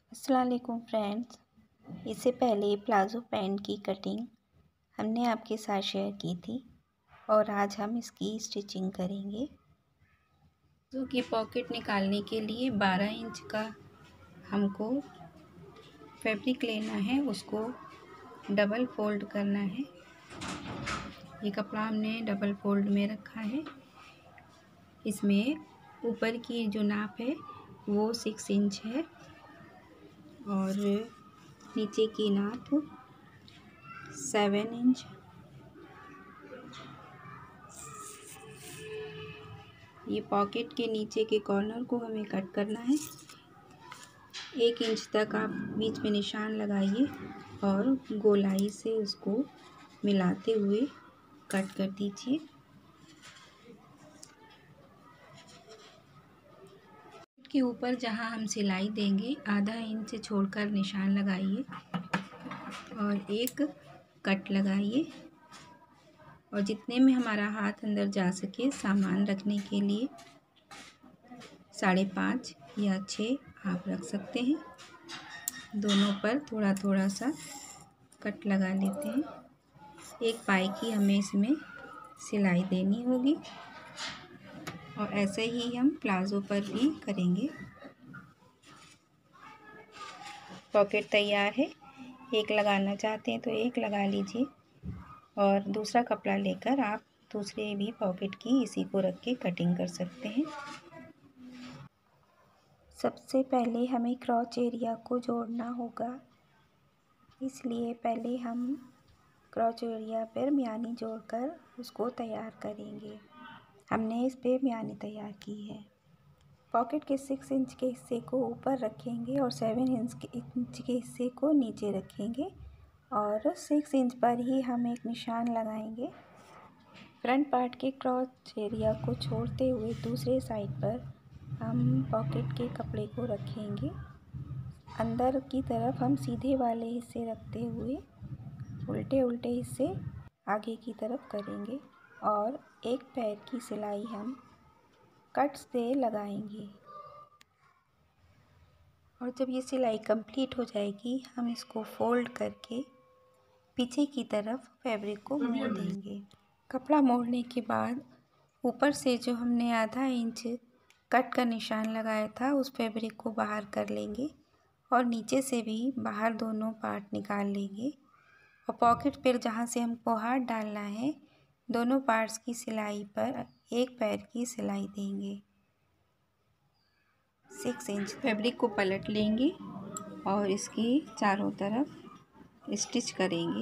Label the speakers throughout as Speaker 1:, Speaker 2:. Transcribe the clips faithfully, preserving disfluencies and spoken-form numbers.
Speaker 1: अस्सलाम वालेकुम फ्रेंड्स। इससे पहले प्लाज़ो पैंट की कटिंग हमने आपके साथ शेयर की थी और आज हम इसकी स्टिचिंग करेंगे। प्लाज़ो की पॉकेट निकालने के लिए बारह इंच का हमको फैब्रिक लेना है, उसको डबल फोल्ड करना है। ये कपड़ा हमने डबल फोल्ड में रखा है। इसमें ऊपर की जो नाप है वो सिक्स इंच है और नीचे की नाप सेवन इंच। ये पॉकेट के नीचे के कॉर्नर को हमें कट करना है। एक इंच तक आप बीच में निशान लगाइए और गोलाई से उसको मिलाते हुए कट कर दीजिए। के ऊपर जहां हम सिलाई देंगे आधा इंच छोड़कर निशान लगाइए और एक कट लगाइए और जितने में हमारा हाथ अंदर जा सके सामान रखने के लिए साढ़े पाँच या छः आप रख सकते हैं। दोनों पर थोड़ा थोड़ा सा कट लगा लेते हैं। एक पाई की हमें इसमें सिलाई देनी होगी और ऐसे ही हम प्लाज़ो पर भी करेंगे। पॉकेट तैयार है। एक लगाना चाहते हैं तो एक लगा लीजिए और दूसरा कपड़ा लेकर आप दूसरे भी पॉकेट की इसी को रख के कटिंग कर सकते हैं। सबसे पहले हमें क्रॉच एरिया को जोड़ना होगा, इसलिए पहले हम क्रॉच एरिया पर म्यानी जोड़कर उसको तैयार करेंगे। हमने इस पे म्यानी तैयार की है। पॉकेट के सिक्स इंच के हिस्से को ऊपर रखेंगे और सेवन इंच के इंच के हिस्से को नीचे रखेंगे और सिक्स इंच पर ही हम एक निशान लगाएंगे। फ्रंट पार्ट के क्रॉच एरिया को छोड़ते हुए दूसरे साइड पर हम पॉकेट के कपड़े को रखेंगे। अंदर की तरफ हम सीधे वाले हिस्से रखते हुए उल्टे उल्टे हिस्से आगे की तरफ करेंगे और एक पैर की सिलाई हम कट से लगाएंगे और जब ये सिलाई कंप्लीट हो जाएगी हम इसको फोल्ड करके पीछे की तरफ फैब्रिक को मोड़ देंगे। कपड़ा मोड़ने के बाद ऊपर से जो हमने आधा इंच कट का निशान लगाया था उस फैब्रिक को बाहर कर लेंगे और नीचे से भी बाहर दोनों पार्ट निकाल लेंगे और पॉकेट पर जहाँ से हमको हाथ डालना है दोनों पार्ट्स की सिलाई पर एक पैर की सिलाई देंगे। सिक्स इंच फैब्रिक को पलट लेंगे और इसकी चारों तरफ स्टिच करेंगे।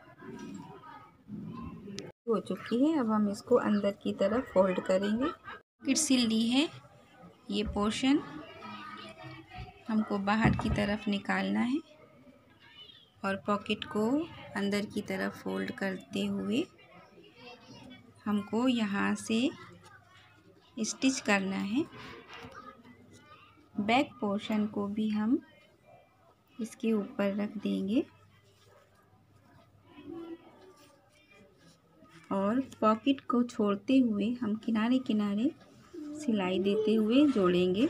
Speaker 1: हो चुकी है, अब हम इसको अंदर की तरफ फोल्ड करेंगे। पॉकेट सिल ली है। ये पोर्शन हमको बाहर की तरफ निकालना है और पॉकेट को अंदर की तरफ फोल्ड करते हुए हमको यहाँ से स्टिच करना है। बैक पोर्शन को भी हम इसके ऊपर रख देंगे और पॉकेट को छोड़ते हुए हम किनारे किनारे सिलाई देते हुए जोड़ेंगे।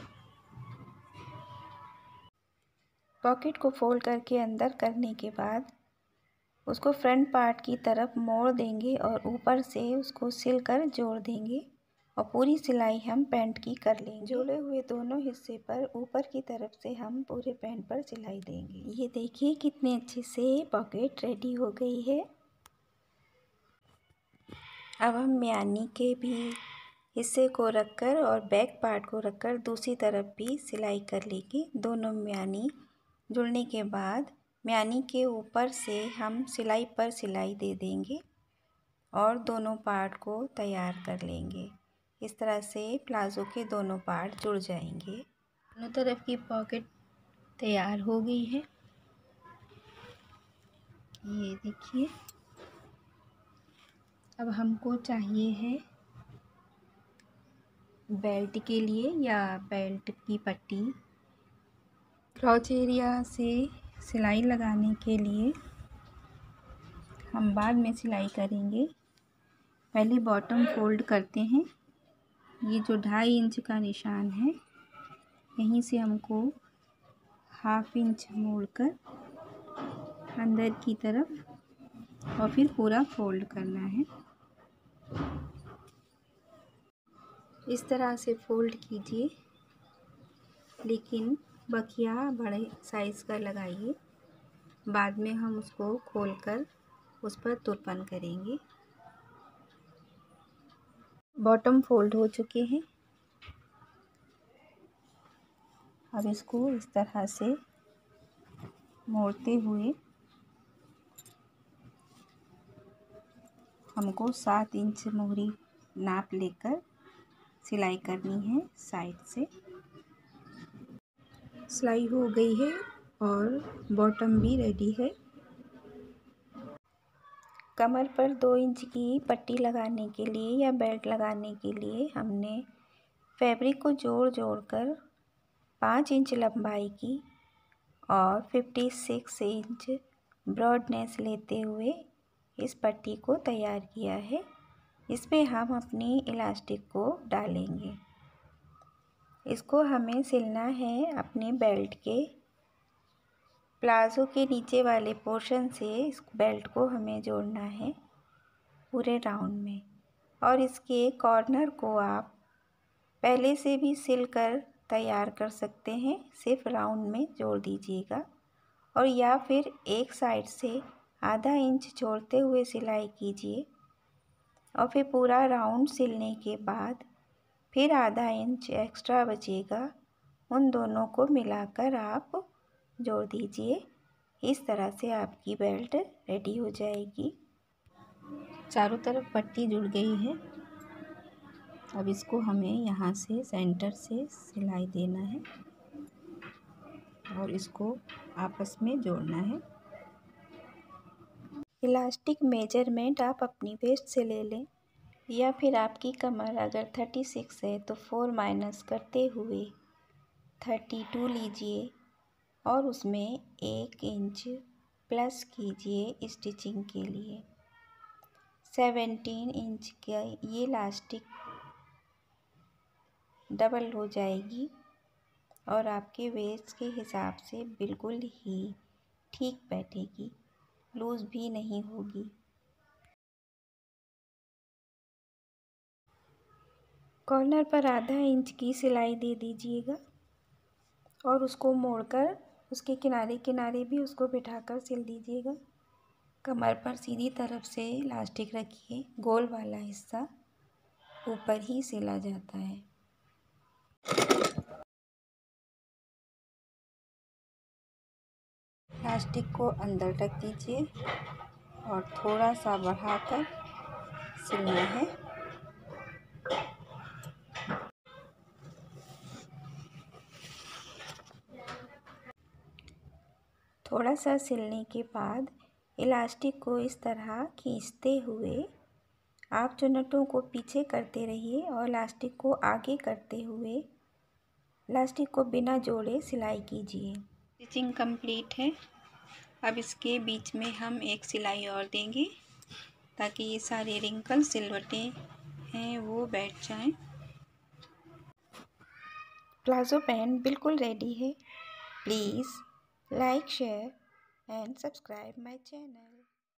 Speaker 1: पॉकेट को फोल्ड करके अंदर करने के बाद उसको फ्रंट पार्ट की तरफ मोड़ देंगे और ऊपर से उसको सिलकर जोड़ देंगे और पूरी सिलाई हम पैंट की कर लेंगे। जोड़े हुए दोनों हिस्से पर ऊपर की तरफ से हम पूरे पैंट पर सिलाई देंगे। ये देखिए कितने अच्छे से पॉकेट रेडी हो गई है। अब हम म्यानी के भी हिस्से को रखकर और बैक पार्ट को रखकर दूसरी तरफ भी सिलाई कर लेंगे। दोनों म्यानी जुड़ने के बाद म्यानी के ऊपर से हम सिलाई पर सिलाई दे देंगे और दोनों पार्ट को तैयार कर लेंगे। इस तरह से प्लाज़ो के दोनों पार्ट जुड़ जाएंगे। दोनों तरफ की पॉकेट तैयार हो गई है। ये देखिए, अब हमको चाहिए है बेल्ट के लिए या बेल्ट की पट्टी। क्रॉच एरिया से सिलाई लगाने के लिए हम बाद में सिलाई करेंगे। पहले बॉटम फोल्ड करते हैं। ये जो ढाई इंच का निशान है यहीं से हमको हाफ इंच मोड़कर अंदर की तरफ और फिर पूरा फोल्ड करना है। इस तरह से फोल्ड कीजिए, लेकिन बखिया बड़े साइज़ का लगाइए। बाद में हम उसको खोलकर उस पर तुरपन करेंगे। बॉटम फोल्ड हो चुके हैं। अब इसको इस तरह से मोड़ते हुए हमको सात इंच मोहरी नाप लेकर सिलाई करनी है साइड से। सिलाई हो गई है और बॉटम भी रेडी है। कमर पर दो इंच की पट्टी लगाने के लिए या बेल्ट लगाने के लिए हमने फैब्रिक को जोड़ जोड़ कर पाँच इंच लंबाई की और छप्पन इंच ब्रॉडनेस लेते हुए इस पट्टी को तैयार किया है। इसमें हम अपनी इलास्टिक को डालेंगे। इसको हमें सिलना है अपने बेल्ट के प्लाज़ो के नीचे वाले पोर्शन से। इस बेल्ट को हमें जोड़ना है पूरे राउंड में, और इसके कॉर्नर को आप पहले से भी सिल कर तैयार कर सकते हैं। सिर्फ राउंड में जोड़ दीजिएगा, और या फिर एक साइड से आधा इंच छोड़ते हुए सिलाई कीजिए, और फिर पूरा राउंड सिलने के बाद फिर आधा इंच एक्स्ट्रा बचेगा, उन दोनों को मिलाकर आप जोड़ दीजिए। इस तरह से आपकी बेल्ट रेडी हो जाएगी। चारों तरफ पट्टी जुड़ गई है। अब इसको हमें यहाँ से सेंटर से सिलाई देना है और इसको आपस में जोड़ना है। इलास्टिक मेजरमेंट आप अपनी वेस्ट से ले लें, या फिर आपकी कमर अगर छत्तीस है तो फोर माइनस करते हुए बत्तीस लीजिए और उसमें एक इंच प्लस कीजिए स्टिचिंग के लिए। सत्रह इंच का ये इलास्टिक डबल हो जाएगी और आपके वेस्ट के हिसाब से बिल्कुल ही ठीक बैठेगी, लूज़ भी नहीं होगी। कॉर्नर पर आधा इंच की सिलाई दे दीजिएगा और उसको मोड़कर उसके किनारे किनारे भी उसको बिठाकर सिल दीजिएगा। कमर पर सीधी तरफ से इलास्टिक रखिए, गोल वाला हिस्सा ऊपर ही सिला जाता है। इलास्टिक को अंदर रख दीजिए और थोड़ा सा बढ़ाकर सिलना है। थोड़ा सा सिलने के बाद इलास्टिक को इस तरह खींचते हुए आप चुन्नटों को पीछे करते रहिए और इलास्टिक को आगे करते हुए इलास्टिक को बिना जोड़े सिलाई कीजिए। स्टिचिंग कंप्लीट है। अब इसके बीच में हम एक सिलाई और देंगे ताकि ये सारे रिंकल सिलवटें हैं वो बैठ जाएं। प्लाज़ो पैंट बिल्कुल रेडी है। Please like, share and subscribe my channel.